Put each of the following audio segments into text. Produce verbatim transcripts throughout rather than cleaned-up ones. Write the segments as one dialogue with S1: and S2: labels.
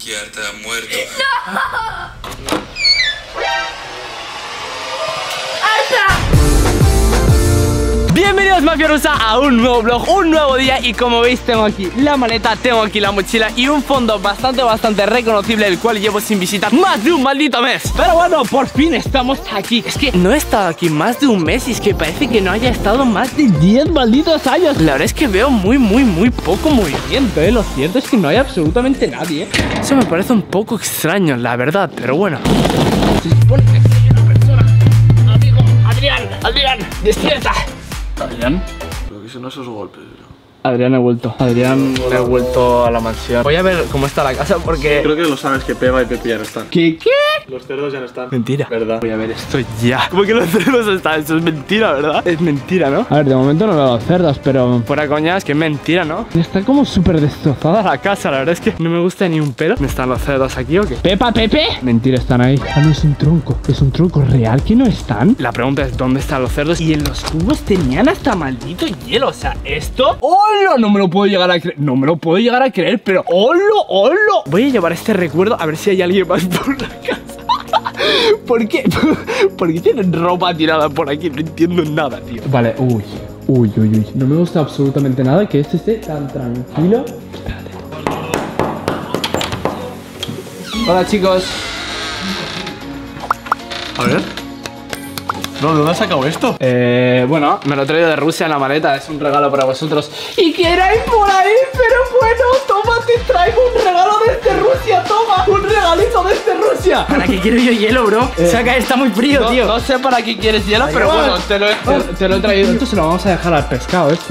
S1: Kiarta ha muerto.
S2: Bienvenidos Mafia Rusa a un nuevo vlog, un nuevo día. Y como veis tengo aquí la maleta, tengo aquí la mochila y un fondo bastante, bastante reconocible, el cual llevo sin visitar más de un maldito mes. Pero bueno, por fin estamos aquí. Es que no he estado aquí más de un mes y es que parece que no haya estado más de diez malditos años. La verdad es que veo muy, muy, muy poco movimiento, ¿eh? Lo cierto es que no hay absolutamente nadie, ¿eh? Eso me parece un poco extraño, la verdad, pero bueno. Se supone que hay una persona. Amigo, Adrián, Adrián, despierta. Adrián,
S3: Lo que son esos golpes, bro.
S2: Adrián, he vuelto. Adrián, he vuelto a la mansión. Voy a ver cómo está la casa porque...
S3: Creo que lo sabes que Peba y Pepi ya no están.
S2: ¿Qué? ¿Qué?
S3: Los cerdos ya no están.
S2: Mentira.
S3: ¿Verdad?
S2: Voy a ver esto ya. ¿Cómo que los cerdos están? Eso es mentira, ¿verdad? Es mentira, ¿no? A ver, de momento no veo los cerdos, pero... Fuera coña, es que es mentira, ¿no? Está como súper destrozada la casa. La verdad es que no me gusta ni un pelo. ¿Están los cerdos aquí o qué? ¿Pepa, Pepe? Mentira, están ahí. Ah, no, es un tronco. ¿Es un tronco real que no están? La pregunta es, ¿dónde están los cerdos? Y en los cubos tenían hasta maldito hielo. O sea, esto... ¡Hola! No me lo puedo llegar a creer. No me lo puedo llegar a creer, pero... ¡Hola! ¡Hola! Voy a llevar este recuerdo a ver si hay alguien más por la casa. ¿Por qué? ¿Por qué tienen ropa tirada por aquí? No entiendo nada, tío. Vale, uy, uy, uy, uy. No me gusta absolutamente nada que este esté tan tranquilo. Espérate. Hola, chicos.
S3: A ver. No, ¿de dónde has sacado esto?
S2: Eh, bueno, me lo he traído de Rusia en la maleta. Es un regalo para vosotros. Y queráis por ahí, pero bueno, toma, te traigo un regalo desde Rusia. Toma, un regalito desde Rusia.
S4: ¿Para qué quiero yo hielo, bro?
S2: Eh,
S4: Saca, está muy frío,
S2: no,
S4: tío.
S2: No sé para qué quieres hielo, pero bueno, te lo, he, te, te lo he traído. Esto se lo vamos a dejar al pescado este.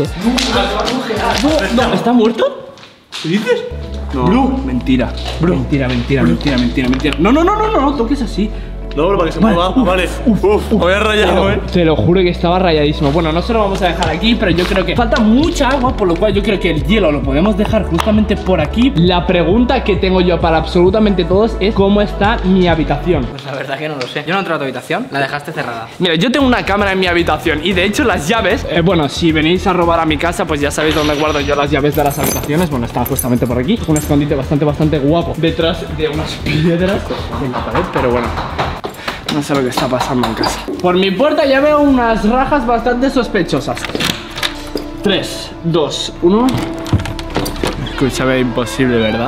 S2: No, no, ¿está muerto?
S3: ¿Qué dices? No.
S2: Blue. Mentira. Bro. Mentira, mentira, mentira, mentira, mentira. No, no, no, no, no, no toques así.
S3: No, bro, para que se mueva. Ah, vale. Uf, uf, me voy a rayar, eh.
S2: Te lo juro que estaba rayadísimo. Bueno, no se lo vamos a dejar aquí, pero yo creo que falta mucha agua, por lo cual yo creo que el hielo lo podemos dejar justamente por aquí. La pregunta que tengo yo para absolutamente todos es ¿cómo está mi habitación?
S4: Pues la verdad que no lo sé. Yo no entro a tu habitación, la dejaste cerrada.
S2: Mira, yo tengo una cámara en mi habitación y de hecho las llaves, eh, bueno, si venís a robar a mi casa, pues ya sabéis dónde guardo yo las llaves de las habitaciones. Bueno, están justamente por aquí. Un escondite bastante, bastante guapo detrás de unas piedras en la pared, pero bueno. No sé lo que está pasando en casa. Por mi puerta ya veo unas rajas bastante sospechosas. tres, dos, uno. Escúchame, imposible, ¿verdad?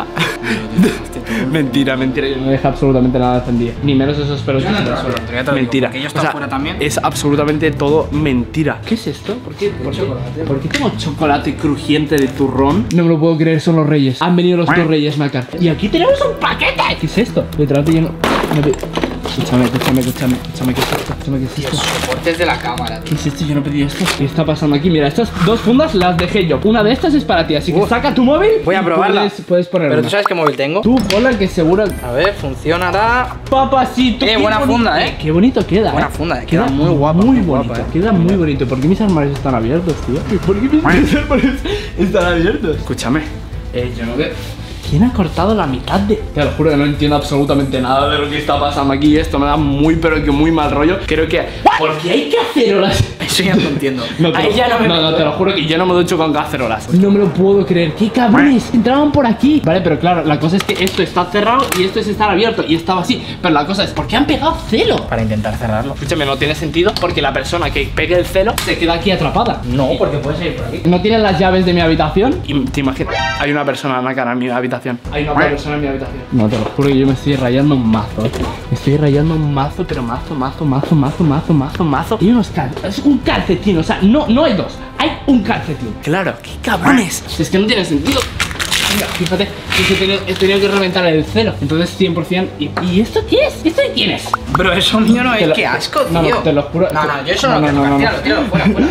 S2: Mentira, mentira. Yo no deja absolutamente nada encendido. Ni menos esos pelos que están en el suelo. Mentira.
S4: Que yo estaba fuera también.
S2: Es absolutamente todo mentira. ¿Qué es esto? ¿Por qué, por, qué, ¿Por qué tengo chocolate crujiente de turrón? No me lo puedo creer, son los reyes. Han venido los dos reyes, Macar. Y aquí tenemos un paquete. ¿Qué es esto? Literalmente lleno. Escúchame, escúchame, escúchame, escúchame, ¿qué es esto? Escúchame, ¿qué es esto?
S4: Los soportes de la cámara,
S2: ¿Qué
S4: tío.
S2: es esto? Yo no he pedido esto. ¿Qué está pasando aquí? Mira, estas dos fundas las dejé yo. Una de estas es para ti, así que
S4: Uf.
S2: saca tu móvil.
S4: Voy a
S2: y
S4: probarla.
S2: Puedes, puedes poner
S4: Pero
S2: una.
S4: tú sabes qué móvil tengo.
S2: Tú ponla que seguro.
S4: A ver, funcionará.
S2: Papacito.
S4: Eh,
S2: qué
S4: buena
S2: bonito.
S4: funda, eh.
S2: Qué bonito queda.
S4: Buena
S2: eh.
S4: funda, eh. Queda muy guapa,
S2: Muy
S4: muy
S2: bonito.
S4: guapa, eh.
S2: Queda muy bonito. ¿Por qué mis armarios están abiertos, tío? ¿Por qué mis armarios están abiertos? Escúchame. Eh, yo no veo. ¿Quién ha cortado la mitad de...? Te lo juro que no entiendo absolutamente nada de lo que está pasando aquí. Esto me da muy, pero que muy mal rollo. Creo que... ¿Por qué hay cacerolas?
S4: Eso ya no lo entiendo.
S2: No, te
S4: Ahí
S2: lo,
S4: ya no me.
S2: no, no, te lo juro que yo no me ducho con cacerolas. No me lo puedo creer. ¡Qué cabrones! Entraban por aquí. Vale, pero claro, la cosa es que esto está cerrado y esto es estar abierto. Y estaba así. Pero la cosa es, ¿por qué han pegado celo?
S4: Para intentar cerrarlo.
S2: Escúchame, no tiene sentido porque la persona que pegue el celo se queda aquí atrapada.
S4: No, porque puedes ir por aquí.
S2: ¿No tienen las llaves de mi habitación? Y te imaginas, hay una persona en la cara en mi habitación. Hay una otra persona en mi habitación. No, te lo juro que yo me estoy rayando un mazo. ¿eh? Me estoy rayando un mazo, pero mazo, mazo, mazo, mazo, mazo, mazo, mazo. Y unos calcetines. Es un calcetín, o sea, no, no hay dos. Hay un calcetín. Claro, qué cabrones. Es que no tiene sentido. Mira, fíjate, es que he tenido, he tenido que reventar el celo. Entonces cien por cien. ¿Y, ¿y esto qué es? ¿Esto de quién es?
S4: Bro, eso mío no
S2: Te
S4: es.
S2: lo-
S4: Qué asco, tío.
S2: No, no, te lo juro.
S4: No, no, yo eso
S2: No,
S4: no,
S2: no,
S4: lo
S2: no,
S4: quiero.
S2: no, no.
S4: Tíralo, tíralo, fuera, fuera.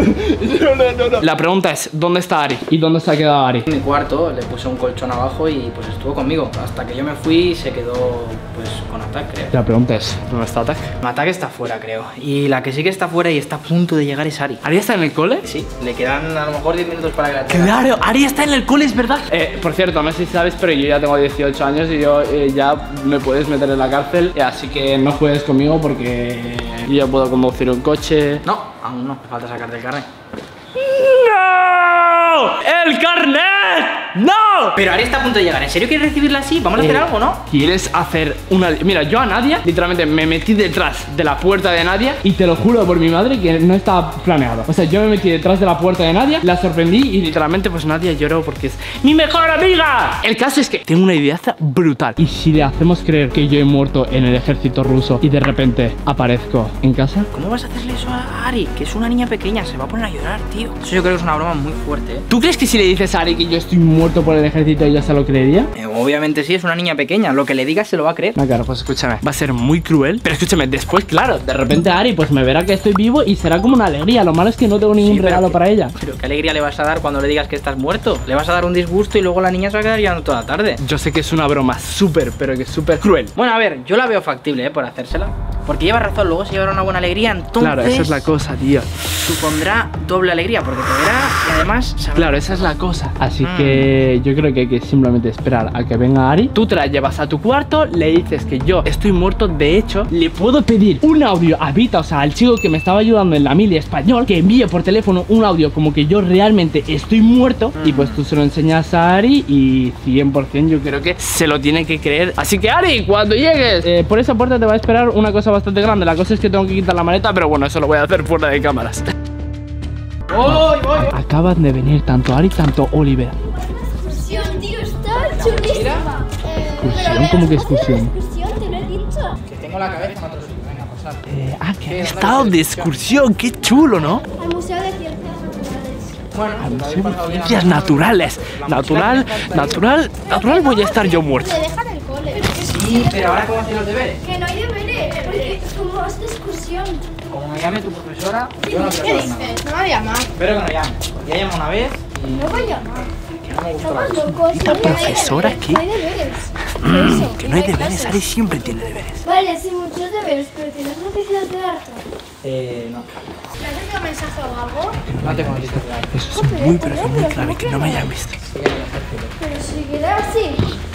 S2: No, no, no, no. La pregunta es, ¿dónde está Ari? ¿Y dónde se ha quedado Ari?
S4: En mi cuarto le puse un colchón abajo y pues estuvo conmigo. Hasta que yo me fui y se quedó pues con Attack, creo.
S2: La pregunta es, ¿dónde está Attack?
S4: Attack está fuera, creo. Y la que sí que está fuera y está a punto de llegar es Ari.
S2: ¿Ari está en el cole?
S4: Sí, le quedan a lo mejor diez minutos para que la tenga.
S2: Claro, Ari está en el cole, es verdad. Eh, por cierto, no sé si sabes, pero yo ya tengo dieciocho años y yo eh, ya me puedes meter en la cárcel. eh, Así que no juegues conmigo porque yo ya puedo conducir un coche.
S4: No, aún no, me falta sacarte el carnet.
S2: ¡No! ¡El carnet! ¡No!
S4: Pero Ari está a punto de llegar. ¿En serio quieres recibirla así? ¿Vamos a hacer
S2: Eh,
S4: algo, no?
S2: ¿Quieres hacer una...? Mira, yo a Nadia, literalmente me metí detrás de la puerta de Nadia y te lo juro por mi madre que no estaba planeado. O sea, yo me metí detrás de la puerta de Nadia, la sorprendí y literalmente pues Nadia lloró porque es mi mejor amiga. El caso es que tengo una idea brutal. ¿Y si le hacemos creer que yo he muerto en el ejército ruso y de repente aparezco en casa?
S4: ¿Cómo vas a hacerle eso a Ari? Que es una niña pequeña, se va a poner a llorar, tío. Eso yo creo que es una broma muy fuerte, ¿eh?
S2: ¿Tú crees que si le dices a Ari que yo estoy muerto por el ejército ella se lo creería?
S4: Eh, obviamente sí, es una niña pequeña. Lo que le digas se lo va a creer.
S2: No, claro, pues escúchame, va a ser muy cruel. Pero escúchame, después, claro, de repente Ari pues me verá que estoy vivo y será como una alegría. Lo malo es que no tengo ningún
S4: Sí, pero
S2: regalo
S4: que-
S2: para ella.
S4: Pero qué alegría le vas a dar cuando le digas que estás muerto. Le vas a dar un disgusto y luego la niña se va a quedar llorando toda la tarde.
S2: Yo sé que es una broma súper, pero que es súper cruel.
S4: Bueno, a ver, yo la veo factible, ¿eh? Por hacérsela. Porque lleva razón, luego se llevará una buena alegría. Entonces
S2: Claro, esa es la cosa, tío.
S4: supondrá doble alegría porque te verá y además sabrá.
S2: Claro, esa es la cosa. Así
S4: Mm.
S2: que yo creo que hay que simplemente esperar a que venga Ari. Tú te la llevas a tu cuarto, le dices que yo estoy muerto. De hecho, le puedo pedir un audio a Vita, o sea, al chico que me estaba ayudando en la mili español, que envíe por teléfono un audio como que yo realmente estoy muerto.
S4: Mm.
S2: Y pues tú se lo enseñas a Ari y cien por cien yo creo que se lo tiene que creer. Así que Ari, cuando llegues, eh, por esa puerta te va a esperar una cosa bastante grande. La cosa es que tengo que quitar la maleta, pero bueno, eso lo voy a hacer fuera de cámaras.
S4: ¡Voy, voy!
S2: Acaban de venir tanto Ari, tanto Oliver.
S1: Excursión, tío, está chulísima. Eh,
S2: ¿Excursión?
S1: pero a ver,
S2: ¿Cómo que
S1: ¿has cogido
S2: excursión?
S1: la excursión? Te lo he dicho.
S4: Que tengo la cabeza en otro sitio. Venga, pasar.
S2: Eh, ah, que
S4: Sí,
S2: han
S4: ¿dónde
S2: estado
S4: vas a
S2: de
S4: ir?
S2: excursión, qué chulo, ¿no?
S1: Al Museo de Ciencias Naturales.
S4: Bueno,
S2: Al
S4: pues
S2: Museo
S4: habéis
S2: de
S4: pasado bien
S2: Ciencias
S4: la-
S2: Naturales.
S4: la
S2: Natural,
S4: mochila que está
S2: natural, natural voy a estar yo muerto.
S1: Te dejan el cole.
S4: Sí, pero ahora ¿cómo hacen los deberes?
S1: Que no hay deberes, porque como vas de excursión.
S4: Como me llame tu profesora, yo no quiero saber nada.
S1: No me voy a llamar.
S4: Espero que no llame. Ya llamo una vez y
S1: No voy a llamar.
S4: que no me gusta la
S1: Estamos
S4: cosa.
S1: locos.
S2: ¿Esta
S1: porque no hay
S2: profesora
S1: deberes,
S2: qué?
S1: No hay deberes. Por eso,
S2: Que no hay
S1: hay
S2: deberes,
S1: clases.
S2: Ari siempre tiene deberes.
S1: Vale, sí, muchos deberes, pero ¿tienes noticias de Arta?
S4: Eh, no.
S1: ¿Le has enviado mensaje o algo?
S4: No tengo noticias de nada.
S2: Eso es muy, pero es muy clave que no me hayan visto.
S1: Pero si queda así.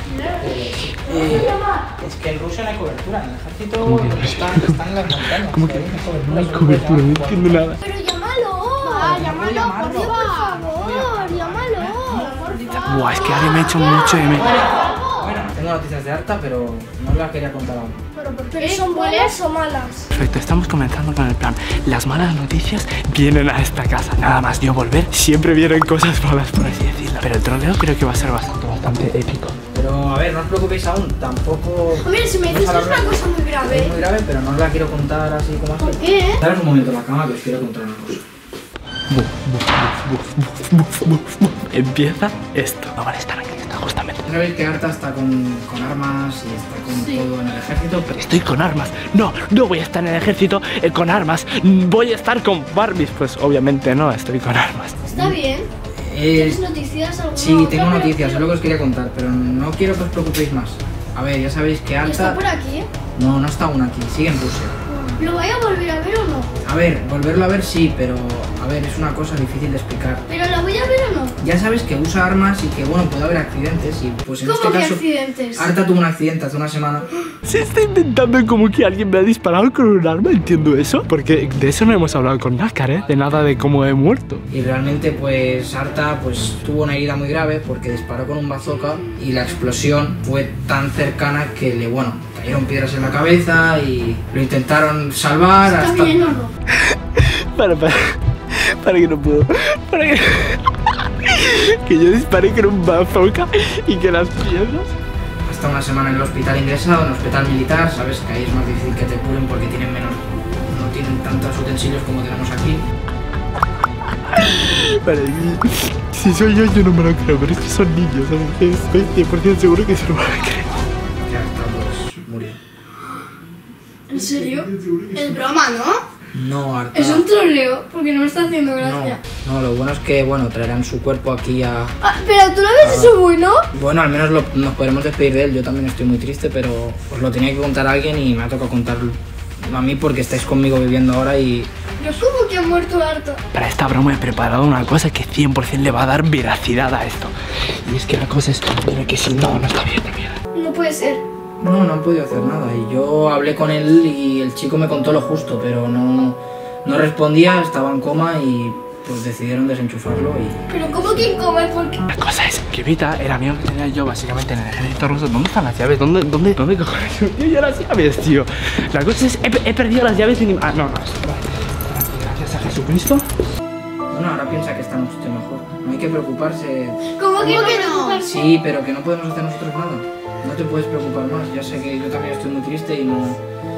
S1: ¿No vas a llamar?
S4: Es que en Rusia no hay cobertura, en el ejército están, están en las montañas. ¿Cómo que
S2: No hay cobertura, no entiendo nada.
S1: Pero llámalo. Ah, llámalo, por Dios, por favor. Llámalo, por favor.
S2: Buah, es que Ari me ha hecho mucho de menos.
S4: Bueno, tengo noticias de Arta, pero no las quería contar aún.
S1: ¿Pero son buenas o malas?
S2: Perfecto, estamos comenzando con el plan. Las malas noticias vienen a esta casa. Nada más yo volver, siempre vienen cosas malas, por así decirlo. Pero el troleo creo que va a ser bastante, bastante épico.
S4: Pero a ver, no os preocupéis aún, tampoco.
S1: Hombre, si me
S4: no
S1: dices
S4: os
S1: es una
S4: alarméis.
S1: cosa muy
S4: Es muy
S1: grave.
S4: grave, pero no os la quiero contar así como así.
S1: ¿Por qué?
S4: Daros un momento en la cama que os quiero contar una cosa.
S2: Buf, buf, buf, buf, buf, buf, buf. Empieza esto. No vale estar aquí, está justamente.
S4: Sabéis que Arta está con, con armas y está con
S1: Sí.
S4: todo en el ejército, pero
S2: Estoy con armas. No, no voy a estar en el ejército eh, con armas. Voy a estar con Barbies. Pues obviamente no, estoy con armas.
S1: Está bien.
S4: Eh,
S1: ¿Tienes noticias? ¿Alguna
S4: sí,
S1: otra?
S4: tengo
S1: Pero-
S4: noticias, es lo que os quería contar, pero no quiero que os preocupéis más. A ver, ya sabéis que
S1: ¿Está
S4: Arta...
S1: por aquí?
S4: No, no está aún aquí, sigue en Rusia.
S1: ¿Lo voy a volver a ver o no?
S4: A ver, volverlo a ver sí, pero a ver, es una cosa difícil de explicar.
S1: ¿Pero lo voy a ver o no?
S4: Ya sabes que usa armas y que, bueno, puede haber accidentes y pues en
S1: ¿Cómo
S4: este
S1: que
S4: caso...
S1: accidentes?
S4: Arta tuvo un accidente hace una semana.
S2: Se está inventando como que alguien me ha disparado con un arma, entiendo eso. Porque de eso no hemos hablado con Nácar, ¿eh? De nada de cómo he muerto.
S4: Y realmente pues Arta pues tuvo una herida muy grave porque disparó con un bazooka y la explosión fue tan cercana que le, bueno, cayeron piedras en la cabeza y lo intentaron salvar
S1: ¿Está
S4: hasta...
S1: bien o no?
S2: Para, para. Para que no puedo. Para que. Que yo disparé con un bazooka y que las piedras.
S4: Hasta una semana en el hospital ingresado, en el hospital militar, sabes que ahí es más difícil que te curen porque tienen menos, no tienen tantos utensilios como tenemos aquí.
S2: Para mí, si soy yo, yo no me lo creo, pero es que son niños, ¿sabes? Estoy cien por ciento seguro que se lo van a creer.
S4: Que hasta pues murió.
S1: ¿En serio? Es broma, ¿no?
S4: No, Arta.
S1: Es un troleo, porque no me está haciendo gracia.
S4: No, no, lo bueno es que bueno, traerán su cuerpo aquí a...
S1: Ah, pero tú no ves eso bueno.
S4: Bueno, al menos lo- nos podremos despedir de él. Yo también estoy muy triste, pero os lo tenía que contar a alguien y me ha tocado contarlo a mí porque estáis conmigo viviendo ahora y...
S1: Pero ¿cómo que ha muerto harto?
S2: Para esta broma he preparado una cosa que cien por cien le va a dar veracidad a esto. Y es que la cosa es pero que si no, no está bien, está bien.
S1: No puede ser.
S4: No, no han podido hacer nada. Y yo hablé con él y el chico me contó lo justo, pero no, no respondía, estaba en coma y pues decidieron desenchufarlo y...
S1: Pero ¿cómo que comer? Porque...
S2: La cosa es que Vita era amigo que tenía yo básicamente en el ejército ruso. ¿Dónde están las llaves? ¿Dónde, dónde, dónde cojones tío, yo las llaves, tío? La cosa es, he, he perdido las llaves de mi... Ah, no, no, gracias a Jesucristo.
S4: Bueno, ahora piensa que estamos usted mejor. No hay que preocuparse.
S1: ¿Cómo que no?
S4: Sí, pero que no podemos hacer nosotros nada. No te puedes preocupar más. Ya sé que yo también estoy muy triste y no...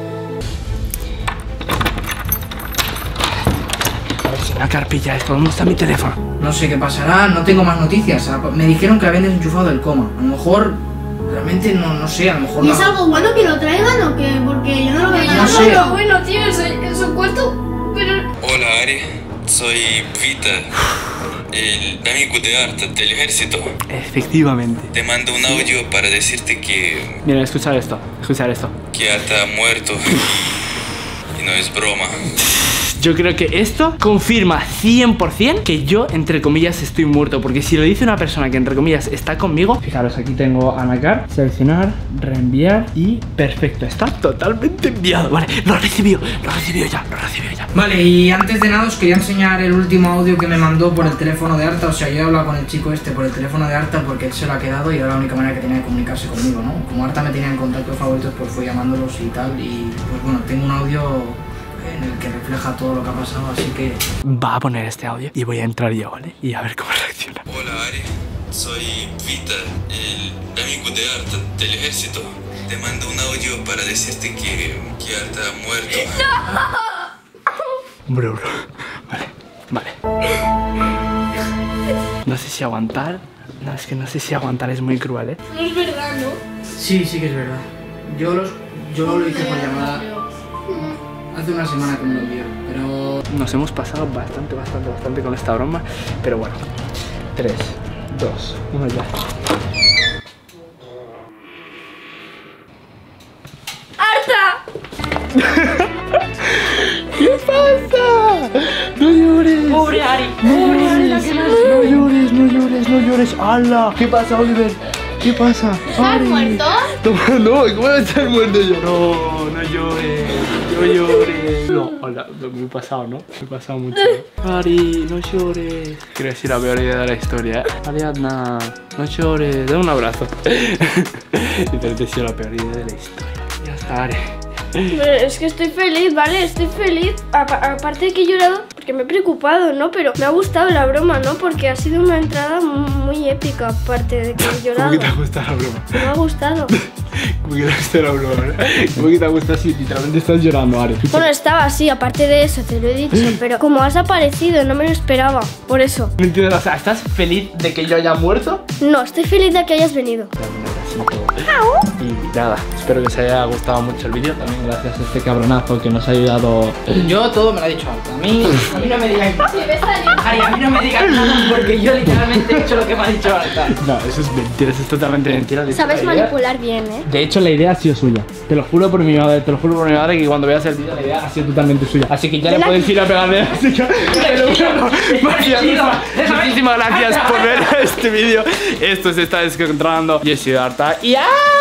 S2: La carpilla esto, ¿dónde está mi teléfono?
S4: No sé qué pasará, no tengo más noticias. Me dijeron que habían desenchufado el coma. A lo mejor... Realmente no, no sé, a lo mejor...
S1: ¿Y
S4: no.
S1: es algo bueno que lo traigan o qué? Porque yo no lo veo.
S4: No sé.
S1: Pero bueno, tío, en su, en su cuarto... Pero...
S5: Hola Ari, soy Vita, el amigo de Arta del ejército.
S2: Efectivamente.
S5: Te mando un audio para decirte que...
S2: Mira, escuchar esto, escuchar esto.
S5: que Arta ha muerto. Y no es broma.
S2: Yo creo que esto confirma cien por cien que yo, entre comillas, estoy muerto. Porque si lo dice una persona que, entre comillas, está conmigo... Fijaros, aquí tengo Anacar, seleccionar, reenviar y... perfecto, está totalmente enviado. Vale, lo recibió, lo recibió ya, lo recibió ya.
S4: Vale, y antes de nada os quería enseñar el último audio que me mandó por el teléfono de Arta. O sea, yo he hablado con el chico este por el teléfono de Arta porque él se lo ha quedado y era la única manera que tenía de comunicarse conmigo, ¿no? Como Arta me tenía en contactos favoritos, pues fui llamándolos y tal. Y pues bueno, tengo un audio en el que refleja todo lo que ha pasado, así que...
S2: Va a poner este audio y voy a entrar yo, ¿vale? Y a ver cómo reacciona.
S5: Hola Ari, soy Vita, el amigo de Arta del ejército. Te mando un audio para decirte que, que Arta ha muerto.
S2: Bro, bro. Vale, vale. No sé si aguantar. No, es que no sé si aguantar, es muy cruel, ¿eh?
S1: No es verdad, ¿no?
S4: Sí, sí que es verdad. Yo, los, yo lo hice por llamada hace una semana que me lo envió, pero...
S2: Nos hemos pasado bastante, bastante, bastante con esta broma. Pero bueno. tres, dos, uno ya.
S1: ¡Arta!
S2: ¿Qué pasa? No llores.
S1: Pobre Ari.
S2: Pobre Ari, la que no, no llores, no llores, no llores. ¡Hala! ¿Qué pasa, Oliver? ¿Qué pasa?
S1: ¿Estás muerto?
S2: No, no, ¿cómo voy a estar muerto yo? No, no llores, no llores. No, hola, me he pasado, ¿no? Me he pasado mucho. Ari, no llores. Quiero decir la peor idea de la historia, ¿eh? Ariadna, no llores, dame un abrazo. Literalmente ha sido la peor idea de la historia. Ya está, Ari.
S1: Pero es que estoy feliz, ¿vale? Estoy feliz. Apa- aparte de que he llorado porque me he preocupado, ¿no? Pero me ha gustado la broma, ¿no? Porque ha sido una entrada muy épica, aparte de que he llorado.
S2: ¿Cómo que te ha gustado la broma?
S1: Me ha gustado.
S2: ¿Cómo que te ha gustado la broma? ¿Eh? ¿Cómo que te ha gustado si literalmente estás llorando, Ari?
S1: Bueno, estaba así, aparte de eso, te lo he dicho. Pero como has aparecido, no me lo esperaba. Por eso.
S2: No entiendo, o sea, ¿estás feliz de que yo haya muerto?
S1: No, estoy feliz de que hayas venido.
S2: Y nada, espero que os haya gustado mucho el vídeo. También gracias a este cabronazo que nos ha ayudado.
S4: Yo todo me lo ha dicho Arta. A mí, a mí no me digáis... Ari, a mí no me digas nada porque yo literalmente he hecho lo que me ha dicho Arta.
S2: No, eso es mentira, eso es totalmente mentira. De hecho,
S1: Sabes
S2: la idea-
S1: manipular bien, ¿eh?
S2: De hecho, la idea ha sido suya. Te lo juro por mi madre, te lo juro por mi madre que cuando veas el vídeo la idea ha sido totalmente suya. Así que ya le
S1: la-
S2: podéis ir a pegarle. Así que, te lo juro. Muchísimas, muchísimas gracias por ver este vídeo. Esto se está descontrolando. Yo soy Arta y ¡ah!